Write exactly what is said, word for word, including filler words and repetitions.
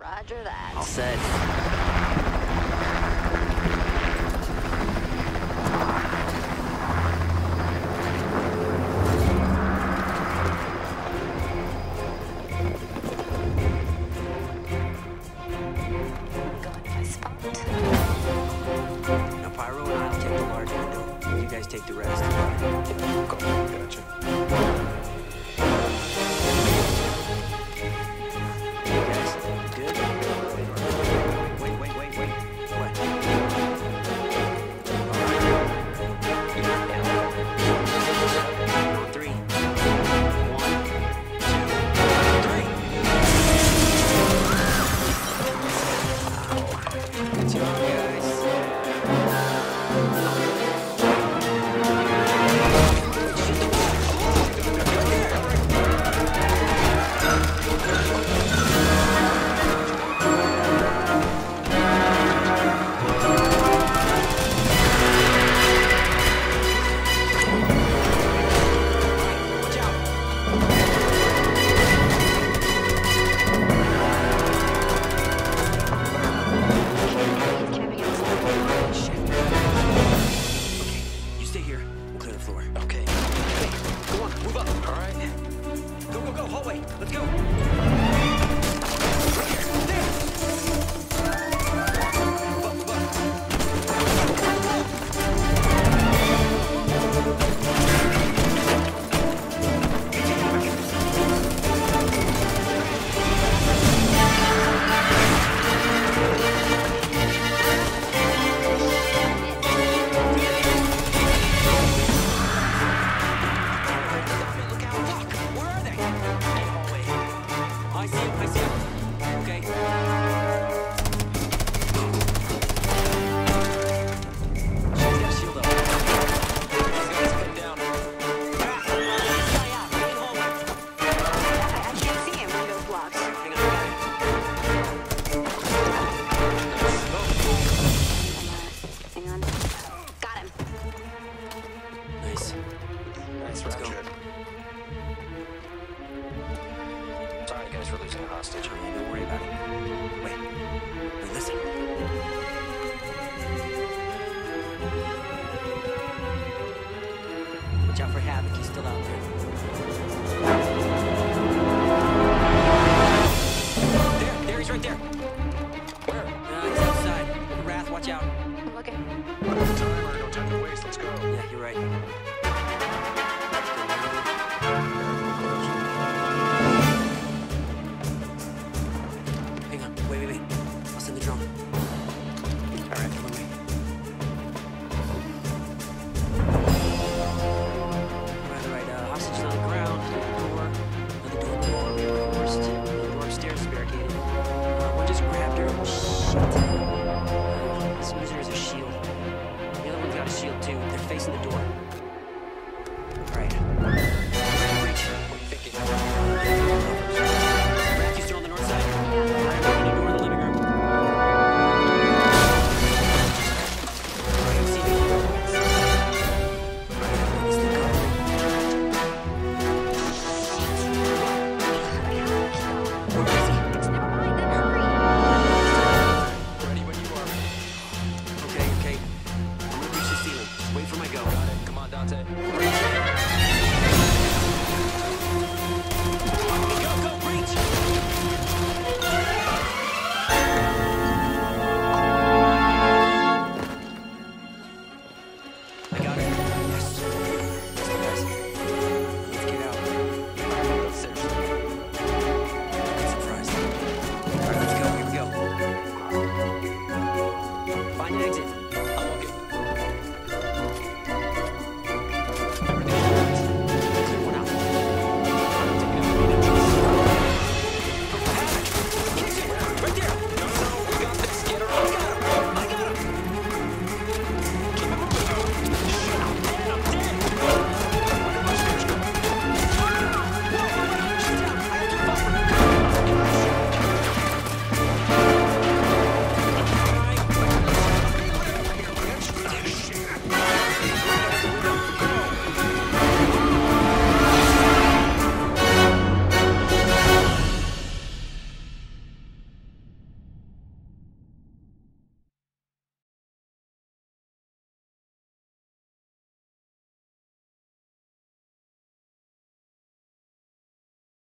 Roger that. All set. Going to my spot. Now, Pyro and I'll take the large window. You guys take the rest. Go. Gotcha. You guys, good? Wait, wait, wait, wait. What? On three. One, two, three. Good job, guys. Let's go! I see him, I see him. Okay. She's got a shield up. He's got his head down. Ah! This guy out, right in the hallway. I, I can't see him. Window's blocked. Hang on, I got Hang on. Got him. it. Nice. Nice, Let's go. Roger. Sorry, guys, for losing a hostage. Oh, yeah, don't worry about it. Wait. Wait, listen. Watch out for Havoc. He's still out there. There, there, he's right there.